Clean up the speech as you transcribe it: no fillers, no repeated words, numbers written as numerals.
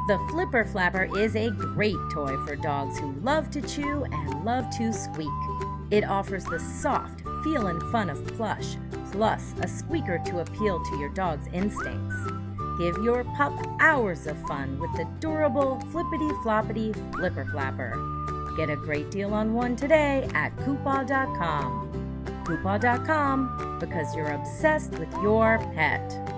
The Flipper Flapper is a great toy for dogs who love to chew and love to squeak. It offers the soft feel and fun of plush, plus a squeaker to appeal to your dog's instincts. Give your pup hours of fun with the durable flippity-floppity Flipper Flapper. Get a great deal on one today at Coupaw.com. Coupaw.com, because you're obsessed with your pet.